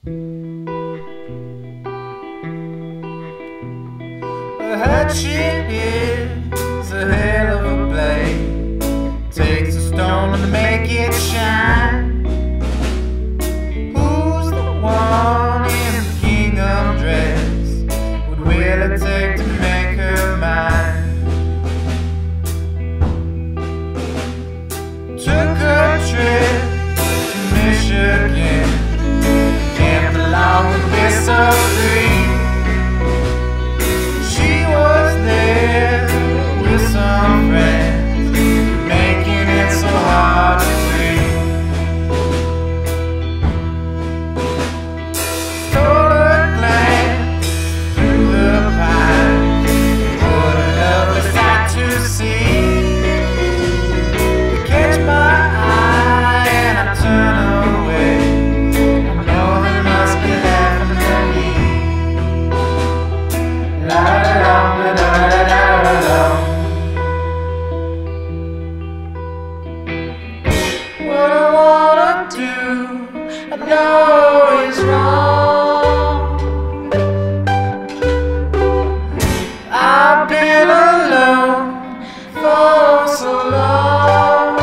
A hatchet is a hell of a blade. Takes a stone to make it shine. Who's the one in the gingham dress? What will it take to make her mine? Took a trip to Michigan, camped along with Whistle Creek. She was there with some friends, making it so hard to breathe. Stole a glance through the pines, what a lovely sight to see. To catch my eye and I turn away, I know they must be laughing at me. La la la la la la la. What I wanna do, I know is wrong. I've been alone for so long.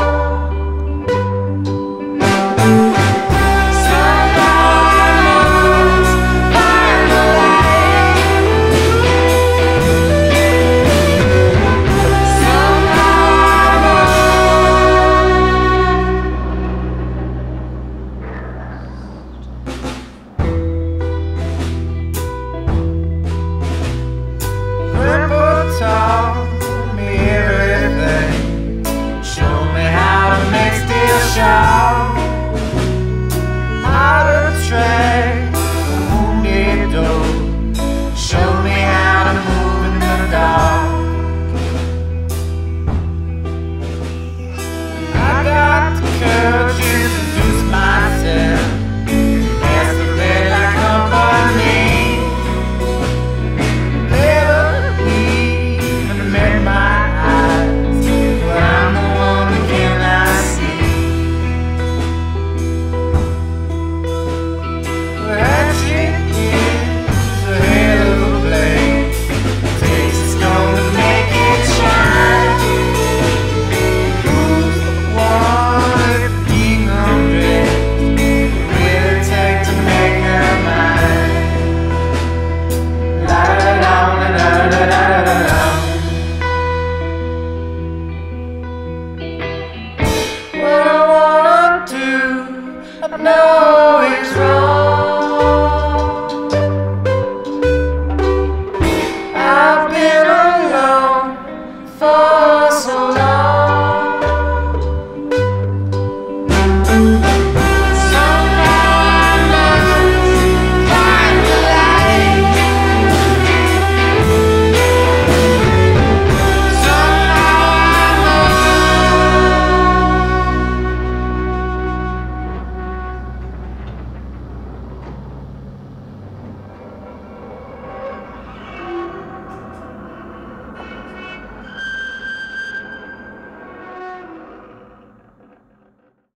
Sometimes find the light. Grandpa taught me everything, showed me how to make steel sharp, how to track